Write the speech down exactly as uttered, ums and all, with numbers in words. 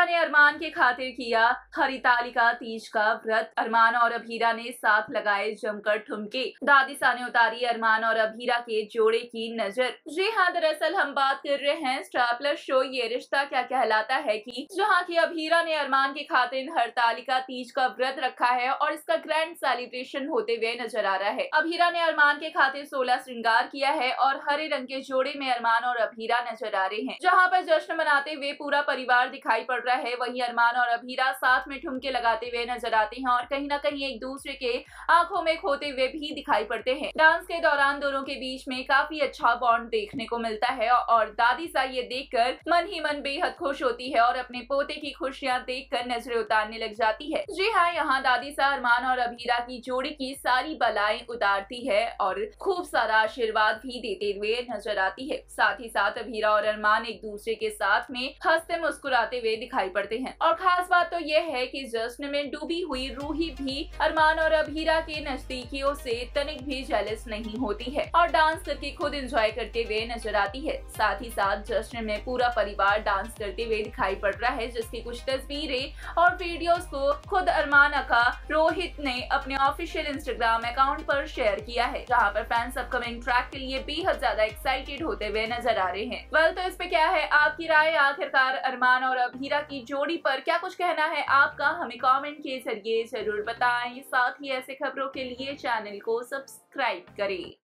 ने अरमान के खातिर किया हरितालिका तीज का व्रत। अरमान और अभीरा ने साथ लगाए जमकर ठुमके। दादीसा ने उतारी अरमान और अभीरा के जोड़े की नजर। जी हाँ, दरअसल हम बात कर रहे हैं स्टार प्लस शो ये रिश्ता क्या कहलाता है की, जहाँ की अभीरा ने अरमान के खातिर हरितालिका तीज का व्रत रखा है और इसका ग्रैंड सेलिब्रेशन होते हुए नजर आ रहा है। अभीरा ने अरमान के खातिर सोलह श्रृंगार किया है और हरे रंग के जोड़े में अरमान और अभीरा नजर आ रहे हैं, जहाँ पर जश्न मनाते हुए पूरा परिवार दिखाई पड़ रहा है। वहीं अरमान और अभीरा साथ में ठुमके लगाते हुए नजर आते हैं और कहीं ना कहीं एक दूसरे के आंखों में खोते हुए भी दिखाई पड़ते हैं। डांस के दौरान दोनों के बीच में काफी अच्छा बॉन्ड देखने को मिलता है और दादीसा ये देखकर मन ही मन बेहद खुश होती है और अपने पोते की खुशियां देखकर नजरें उतारने लग जाती है। जी हाँ, यहाँ दादीसा अरमान और अभीरा की जोड़ी की सारी बलाएं उतारती है और खूब सारा आशीर्वाद भी देते हुए नजर आती है। साथ ही साथ अभीरा और अरमान एक दूसरे के साथ में हंसते मुस्कुराते हुए दिखाई पड़ते हैं और खास बात तो यह है कि जश्न में डूबी हुई रूही भी अरमान और अभीरा के नजदीकियों से तनिक भी जेलस नहीं होती है और डांस करके खुद एंजॉय करते हुए नजर आती है। साथ ही साथ जश्न में पूरा परिवार डांस करते हुए दिखाई पड़ रहा है, जिसकी कुछ तस्वीरें और वीडियोस को खुद अरमान अका रोहित ने अपने ऑफिशियल इंस्टाग्राम अकाउंट पर शेयर किया है, जहां पर फैंस अपकमिंग ट्रैक के लिए बेहद ज्यादा एक्साइटेड होते हुए नजर आ रहे हैं। वेल, तो इस पे क्या है आपकी राय? आखिरकार अरमान और अभीरा की जोड़ी पर क्या कुछ कहना है आपका? हमें कमेंट के जरिए जरूर बताएं। साथ ही ऐसे खबरों के लिए चैनल को सब्सक्राइब करें।